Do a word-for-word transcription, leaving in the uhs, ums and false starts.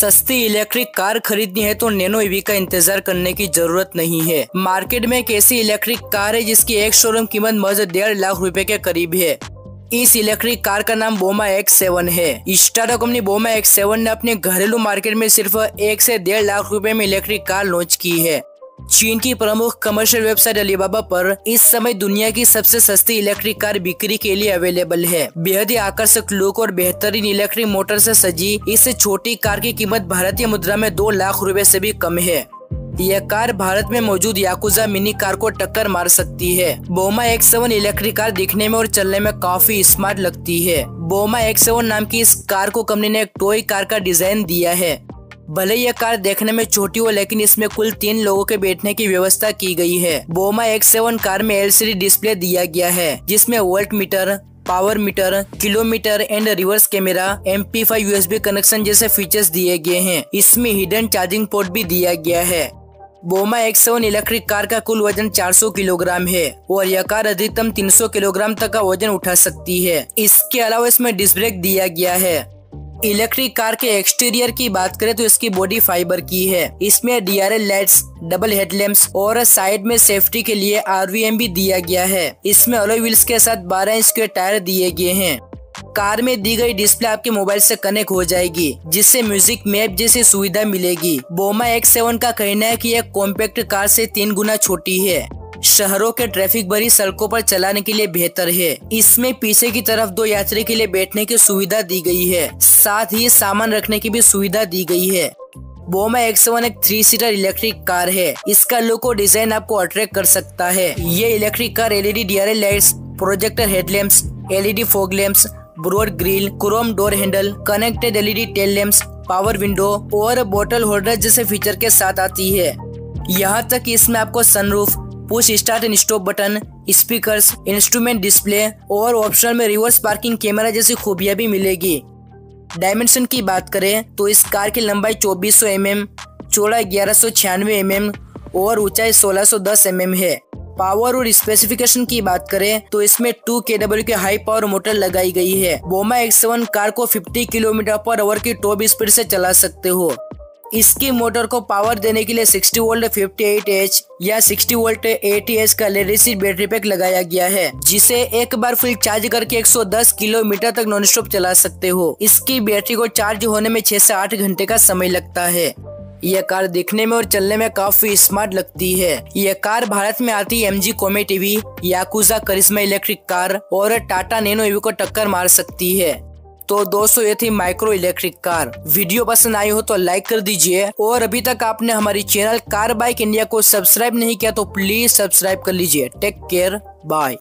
सस्ती electric car खरीदनी है तो नैनो ईवी का इंतजार करने की जरूरत नहीं है। मार्केट में एक ऐसी इलेक्ट्रिक कार है जिसकी एक शोरूम कीमत महज डेढ़ लाख रुपए के करीब है। इस इलेक्ट्रिक कार का नाम बोमा एक्स सेवन है। स्टार्टअप कंपनी बोमा एक्स सेवन ने अपने घरेलू मार्केट में सिर्फ एक से डेढ़ लाख रुपए में इलेक्ट्रिक कार लॉन्च की है। चीन की प्रमुख कमर्शियल वेबसाइट अलीबाबा पर इस समय दुनिया की सबसे सस्ती इलेक्ट्रिक कार बिक्री के लिए अवेलेबल है। बेहद ही आकर्षक लुक और बेहतरीन इलेक्ट्रिक मोटर से सजी इस छोटी कार की कीमत भारतीय मुद्रा में दो लाख रुपए से भी कम है। यह कार भारत में मौजूद याकुजा मिनी कार को टक्कर मार सकती है। Boma X seven electric car दिखने में और चलने में काफी स्मार्ट लगती है। बोमा एक्स सेवन नाम की इस कार को कंपनी ने एक टॉय कार का डिजाइन दिया है। भले यह कार देखने में छोटी हो लेकिन इसमें कुल तीन लोगों के बैठने की व्यवस्था की गई है। बोमा एक्स सेवन कार में एलसीडी डिस्प्ले दिया गया है जिसमें volt meter, power meter, kilometre and reverse camera, M P five USB connection जैसे फीचर्स दिए गए हैं। इसमें हिडन चार्जिंग पोर्ट भी दिया गया है। Boma X seven electric car का कुल वजन चार सौ किलोग्राम है और यह कार अधिकतम तीन सौ किलोग्राम तक का वजन उठा सकती है। इसके अलावा इसमें डिस्क ब्रेक दिया गया है। इलेक्ट्रिक कार के एक्सटीरियर की बात करें तो इसकी बॉडी फाइबर की है। इसमें D R L lights, double headlamps और साइड में सेफ्टी के लिए आर वी एम भी दिया गया है। इसमें अलॉय व्हील्स के साथ बारह इंच के टायर दिए गए हैं। कार में दी गई डिस्प्ले आपके मोबाइल से कनेक्ट हो जाएगी जिससे म्यूजिक मैप जैसी सुविधा मिलेगी। बोमा एक्स सेवन का कहना है कि यह कॉम्पैक्ट कार से तीन गुना छोटी है। शहरों के ट्रैफिक भरी सड़कों पर चलाने के लिए बेहतर है। इसमें पीछे की तरफ दो यात्री के लिए बैठने की सुविधा दी गई है। साथ ही सामान रखने की भी सुविधा दी गई है। बोमा एक्स सेवन एक थ्री सीटर इलेक्ट्रिक कार है। इसका लुक और डिजाइन आपको अट्रैक्ट कर सकता है। ये electric car LED D R L lights, projector headlamps, LED fog lamps, broad grill, chrome door handle, connected LED tail lamps, power window और बोतल होल्डर जैसे फीचर के साथ आती है। यहाँ तक कि इसमें आपको sunroof, push start and stop button, speakers, instrument display और ऑप्शनल में रिवर्स पार्किंग कैमरा जैसी खूबियां भी मिलेगी। डायमेंशन की बात करें तो इस कार की लंबाई चौबीस सौ एम एम, चौड़ा ग्यारह सौ छियानवे एम एम और ऊंचाई सोलह सौ दस एम एम है। पावर और स्पेसिफिकेशन की बात करें तो इसमें टू के डब्ल्यू की हाई पावर मोटर लगाई गई है। बोमा एक्स सेवन कार को पचास किलोमीटर पर आवर की टॉप स्पीड से चला सकते हो। इसकी मोटर को पावर देने के लिए साठ वोल्ट अट्ठावन एच या साठ वोल्ट अस्सी एच का लेड एसिड बैटरी पैक लगाया गया है जिसे एक बार फुल चार्ज करके एक सौ दस किलोमीटर तक नॉन स्टॉप चला सकते हो। इसकी बैटरी को चार्ज होने में छह से आठ घंटे का समय लगता है। यह कार दिखने में और चलने में काफी स्मार्ट लगती है। यह कार भारत में आती M G Comet EV, Yakuza Karishma electric car और टाटा नैनो ईवी को टक्कर मार सकती है। तो दोस्तों ये थी माइक्रो इलेक्ट्रिक कार। वीडियो पसंद आई हो तो लाइक कर दीजिए और अभी तक आपने हमारी चैनल कार बाइक इंडिया को सब्सक्राइब नहीं किया तो प्लीज सब्सक्राइब कर लीजिए। Take care, bye.